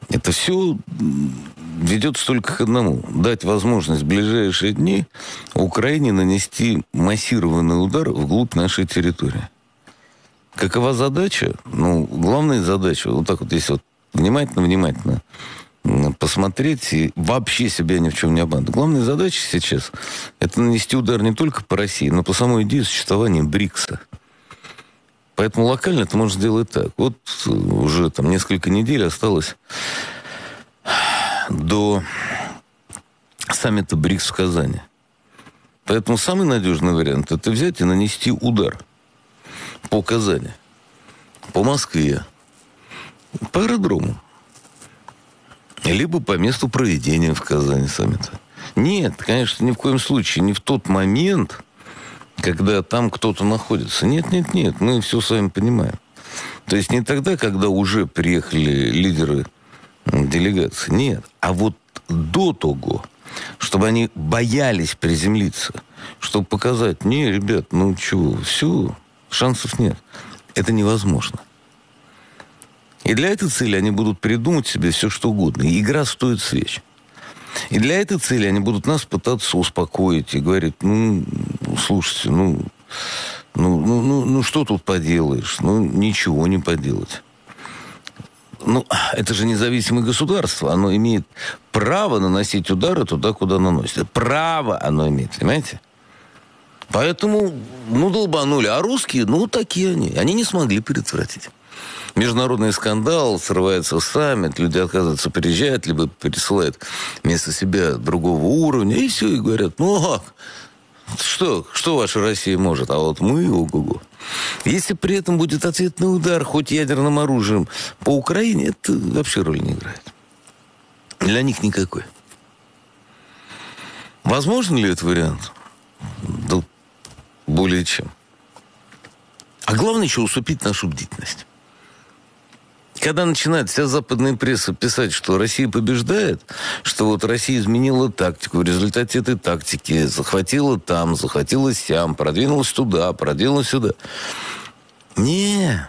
Это все ведется только к одному. Дать возможность в ближайшие дни Украине нанести массированный удар вглубь нашей территории. Какова задача? Ну, главная задача, вот так вот, если вот внимательно посмотреть и вообще себя ни в чем не обманывать. Главная задача сейчас – это нанести удар не только по России, но по самой идее существования БРИКСа. Поэтому локально это можно сделать так. Вот уже там несколько недель осталось до саммита БРИКС в Казани. Поэтому самый надежный вариант – это взять и нанести удар по Казани, по Москве, по аэродрому, либо по месту проведения в Казани саммита. Нет, конечно, ни в коем случае не в тот момент, когда там кто-то находится. Нет, мы все с вами понимаем. То есть не тогда, когда уже приехали лидеры делегации. Нет, а вот до того, чтобы они боялись приземлиться, чтобы показать: не, ребят, ну чего, все, шансов нет. Это невозможно. И для этой цели они будут придумать себе все, что угодно. И игра стоит свеч. И для этой цели они будут нас пытаться успокоить и говорить: ну, слушайте, ну, что тут поделаешь? Ну, ничего не поделать. Ну, это же независимое государство. Оно имеет право наносить удары туда, куда наносит. Право оно имеет, понимаете? Поэтому, ну, долбанули. А русские, ну, такие они. Они не смогли предотвратить. Международный скандал, срывается саммит, люди отказываются приезжать, либо пересылают вместо себя другого уровня, и все, и говорят: ну, как? Что ваша Россия может? А вот мы, ого-го. Если при этом будет ответный удар, хоть ядерным оружием, по Украине, это вообще роли не играет. Для них никакой. Возможен ли этот вариант? Да, более чем. А главное еще усыпить нашу бдительность. Когда начинает вся западная пресса писать, что Россия побеждает, что вот Россия изменила тактику, в результате этой тактики захватила там, захватила сям, продвинулась туда, продвинулась сюда. Не.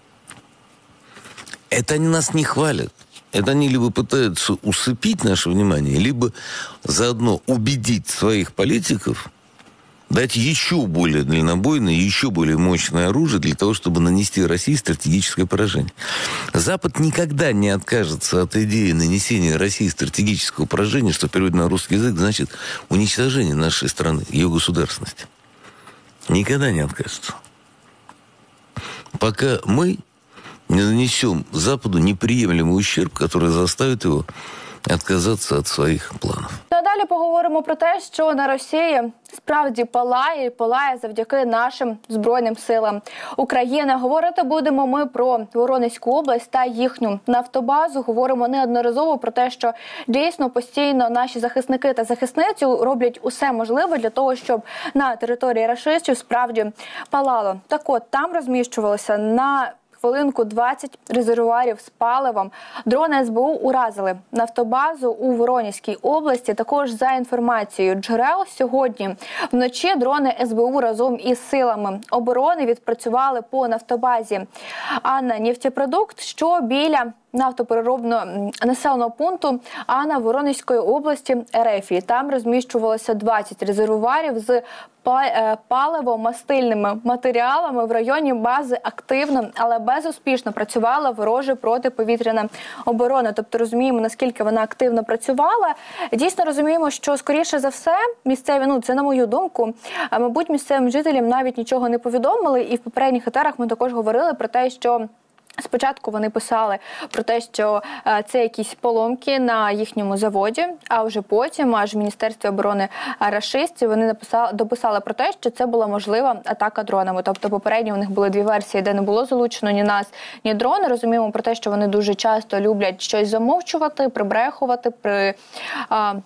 Это они нас не хвалят. Это они либо пытаются усыпить наше внимание, либо заодно убедить своих политиков дать еще более дальнобойное, еще более мощное оружие для того, чтобы нанести России стратегическое поражение. Запад никогда не откажется от идеи нанесения России стратегического поражения, что в переводе на русский язык значит уничтожение нашей страны, ее государственности. Никогда не откажется. Пока мы не нанесем Западу неприемлемый ущерб, который заставит его отказатися від своїх планів. Далі поговоримо про те, що на Росії справді палає і палає завдяки нашим Збройним силам України. Говорити будемо ми про Воронезьку область та їхню нафтобазу. Говоримо неодноразово про те, що дійсно постійно наші захисники та захисниці роблять усе можливе для того, щоб на території рашистів справді палало. Так от, там розміщувалося на хвилинку 20 резервуарів з паливом. Дрони СБУ уразили нафтобазу у Воронезькій області. Також за інформацією джерел, сьогодні вночі дрони СБУ разом із силами оборони відпрацювали по нафтобазі Анна Нефтепродукт, що біля нафтопереробного населеного пункту Анна Воронезької області РФ. Там розміщувалося 20 резервуарів з паливо-мастильними матеріалами. В районі бази активно, але безуспішно працювала ворожа протиповітряна оборона. Тобто розуміємо, наскільки вона активно працювала. Дійсно розуміємо, що, скоріше за все, місцеві, це на мою думку, мабуть, місцевим жителям навіть нічого не повідомили. І в попередніх етерах ми також говорили про те, що спочатку вони писали про те, що це якісь поломки на їхньому заводі, а вже потім, аж в Міністерстві оборони рашистів, вони дописали про те, що це була можлива атака дронами. Тобто попередньо у них були дві версії, де не було залучено ні нас, ні дрони. Розуміємо про те, що вони дуже часто люблять щось замовчувати, прибрехувати,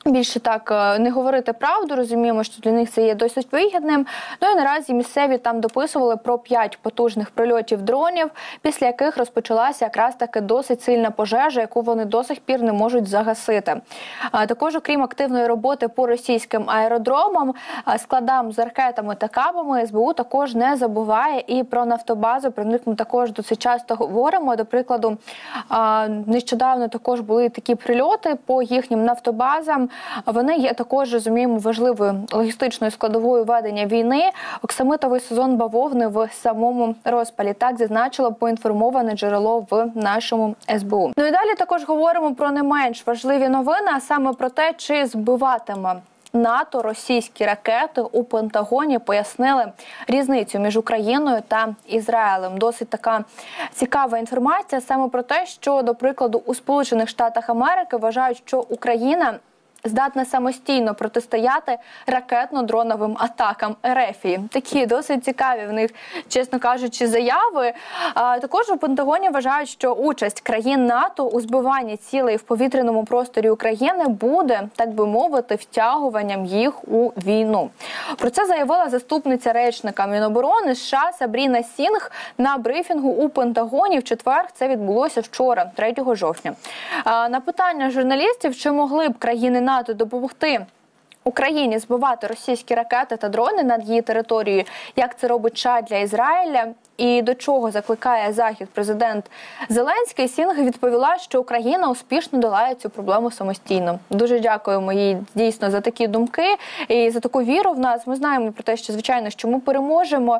більше так не говорити правду, розуміємо, що для них це є досить вигідним. Ну і наразі місцеві там дописували про 5 потужних прильотів дронів, після яких розпочалася якраз таки досить сильна пожежа, яку вони до сих пір не можуть загасити. Також, окрім активної роботи по російським аеродромам, складам з ракетами та кабами, СБУ також не забуває і про нафтобазу. Про них ми також досить часто говоримо. До прикладу, нещодавно також були такі прильоти по їхнім нафтобазам. Вони є також, розуміємо, важливою логістичною складовою ведення війни. Оксамитовий сезон бавовни в самому розпалі. Так зазначило поінформоване джерело в нашому СБУ. Ну і далі також говоримо про не менш важливі новини, а саме про те, чи збиватиме НАТО російські ракети. У Пентагоні пояснили різницю між Україною та Ізраїлем. Досить така цікава інформація саме про те, що, до прикладу, у Сполучених Штатах Америки вважають, що Україна здатна самостійно протистояти ракетно-дроновим атакам РФ. Такі досить цікаві в них, чесно кажучи, заяви. Також у Пентагоні вважають, що участь країн НАТО у збиванні цілей в повітряному просторі України буде, так би мовити, втягуванням їх у війну. Про це заявила заступниця речника Міноборони США Сабріна Сінг на брифінгу у Пентагоні в четвер. Це відбулося вчора, 3 жовтня. На питання журналістів, чи могли б країни НАТО допомогти Україні збивати російські ракети та дрони над її територією, як це робить США для Ізраїля, і до чого закликає Захід президент Зеленський, Сінг відповіла, що Україна успішно долає цю проблему самостійно. Дуже дякуємо їй дійсно за такі думки і за таку віру в нас. Ми знаємо про те, що, звичайно, що ми переможемо,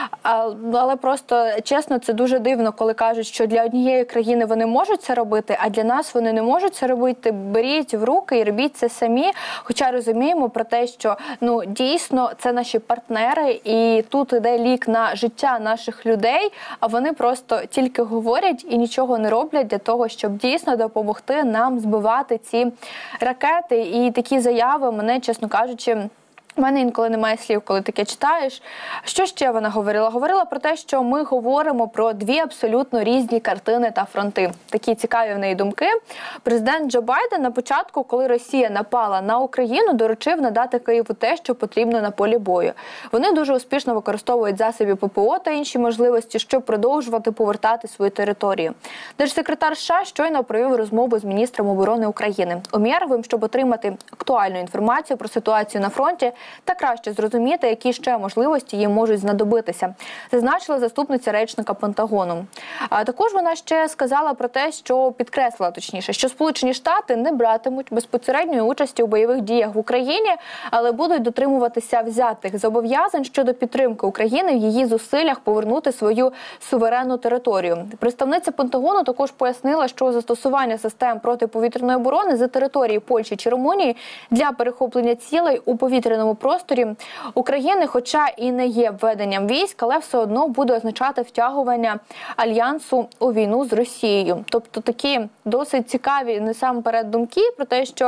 але просто, чесно, це дуже дивно, коли кажуть, що для однієї країни вони можуть це робити, а для нас вони не можуть це робити. Беріть в руки і робіть це самі, хоча розуміємо про те, що дійсно це наші партнери, і тут іде лік на життя наших людей, а вони просто тільки говорять і нічого не роблять для того, щоб дійсно допомогти нам збивати ці ракети. І такі заяви мене, чесно кажучи, у мене інколи немає слів, коли таке читаєш. Що ще вона говорила? Говорила про те, що ми говоримо про дві абсолютно різні картини та фронти. Такі цікаві в неї думки. Президент Джо Байден на початку, коли Росія напала на Україну, доручив надати Києву те, що потрібно на полі бою. Вони дуже успішно використовують засоби ППО та інші можливості, щоб продовжувати повертати свою територію. Держсекретар США щойно провів розмову з міністром оборони України Умєровим, щоб отримати актуальну інформацію про ситуацію на фронті та краще зрозуміти, які ще можливості їм можуть знадобитися, зазначила заступниця речника Пентагону. А також вона ще сказала про те, що підкреслила, точніше, що Сполучені Штати не братимуть безпосередньої участі у бойових діях в Україні, але будуть дотримуватися взятих зобов'язань щодо підтримки України в її зусиллях повернути свою суверенну територію. Представниця Пентагону також пояснила, що застосування систем протиповітряної оборони за території Польщі чи Румунії для перехоплення цілей у повітряному просторі України, хоча і не є введенням військ, але все одно буде означати втягування Альянсу у війну з Росією. Тобто такі досить цікаві насамперед думки про те, що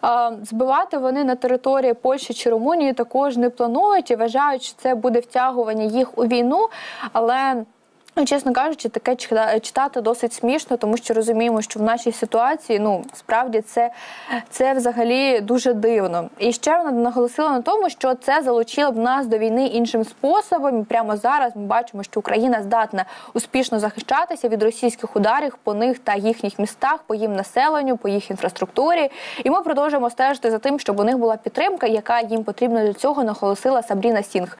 збивати вони на території Польщі чи Румунії також не планують і вважають, що це буде втягування їх у війну, але чесно кажучи, таке читати досить смішно, тому що розуміємо, що в нашій ситуації, справді, це взагалі дуже дивно. І ще вона наголосила на тому, що це залучило б нас до війни іншим способом. І прямо зараз ми бачимо, що Україна здатна успішно захищатися від російських ударів по них та їхніх містах, по їм населенню, по їх інфраструктурі. І ми продовжуємо стежити за тим, щоб у них була підтримка, яка їм потрібна для цього, наголосила Сабріна Сінг.